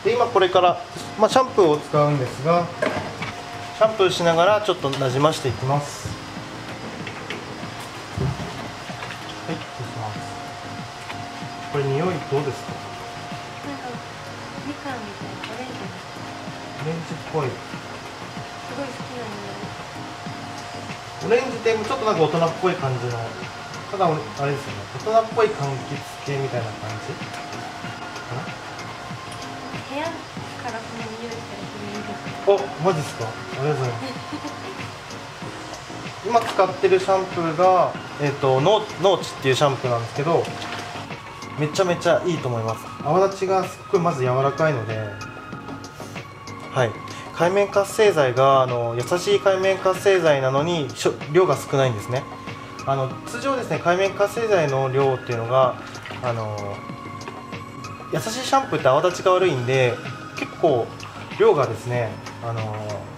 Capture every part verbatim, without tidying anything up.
で今これから、まあ、シャンプーを使うんですが、シャンプーしながらちょっとなじましていきます。はい、失礼します。これ匂いどうですか？ なんかみかんみたいなオレンジオレンジっぽい。 すごい好きなオレンジってちょっとなんか大人っぽい感じの、ただあれですよね、大人っぽい柑橘系みたいな感じかな。 部屋からこの匂いしたらすごいいいですね。 お、マジですか？ありがとうございます。今使ってるシャンプーが、えー、とノーノーチっていうシャンプーなんですけど、めちゃめちゃいいと思います。泡立ちがすっごいまず柔らかいので、はい、界面活性剤があの優しい界面活性剤なのに量が少ないんですね。あの通常ですね、界面活性剤の量っていうのがあの優しいシャンプーって泡立ちが悪いんで、結構量がですね、あの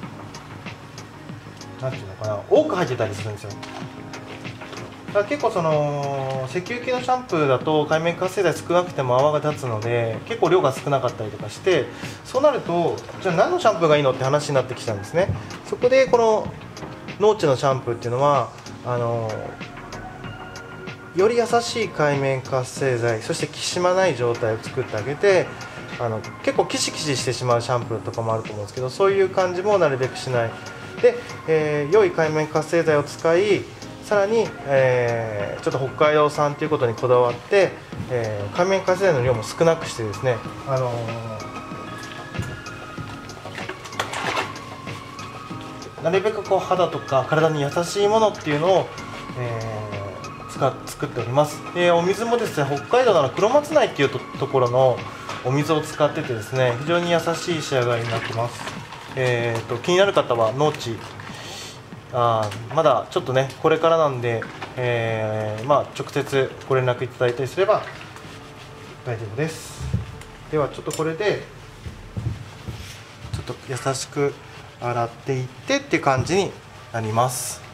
なんていうのかな、多く入ってたりするんですよ。だから結構その石油系のシャンプーだと界面活性剤少なくても泡が立つので、結構量が少なかったりとかして、そうなるとじゃあ何のシャンプーがいいのって話になってきたんですね。そこでこのノーチのシャンプーっていうのはあのより優しい界面活性剤、そしてきしまない状態を作ってあげて、あの結構キシキシしてしまうシャンプーとかもあると思うんですけど、そういう感じもなるべくしないで、えー、良い界面活性剤を使い、さらに、えー、ちょっと北海道産ということにこだわって、えー、界面活性剤の量も少なくしてですね、あのー、なるべくこう肌とか体に優しいものっていうのを、えー、使っ作っております。でお水もですね、北海道の黒松内っていう と, ところのお水を使っててですね、非常に優しい仕上がりになってます。えー、と気になる方はノーチ、あまだちょっとねこれからなんで、えーまあ、直接ご連絡いただいたりすれば大丈夫です。ではちょっとこれでちょっと優しく洗っていってっていう感じになります。